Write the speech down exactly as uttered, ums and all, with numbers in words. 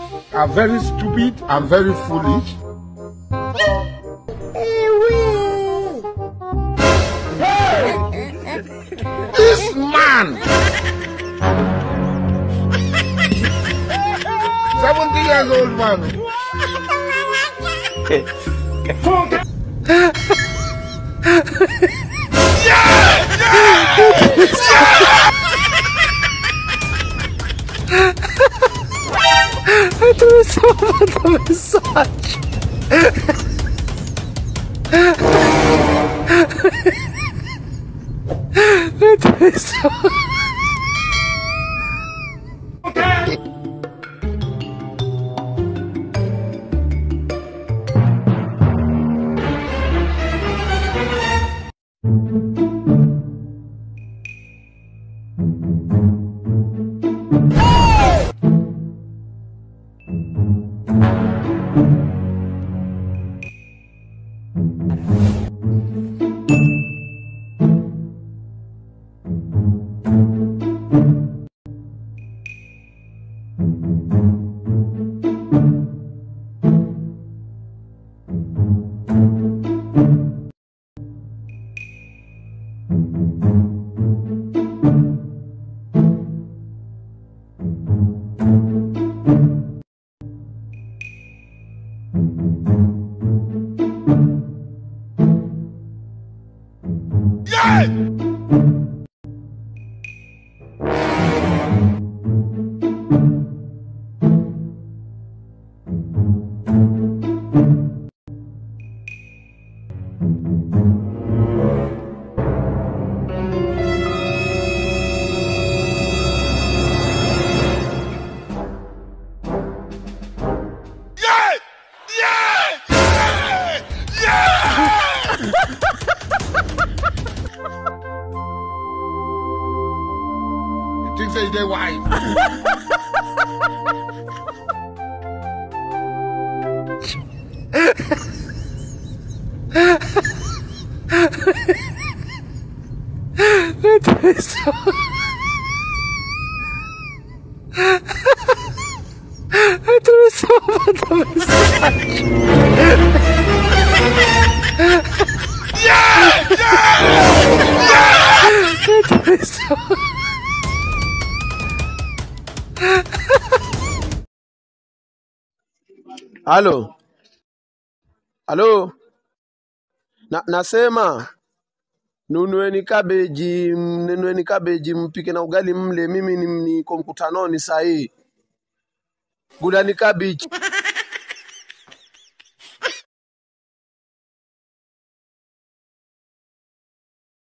are very stupid and very foolish. This man, seventy years old man. Yeah! Yeah! Yeah! Это самый массаж. Это самый... Think say they white. Это все. Это все потом массаж. Yeah! Yeah! Yeah! Это все. Halo. Halo. Na nasema nunueni kabeji, nunueni kabeji mpike na ugali mle, mimi ni niko mkutanoni saa hii. Gulani kabeji.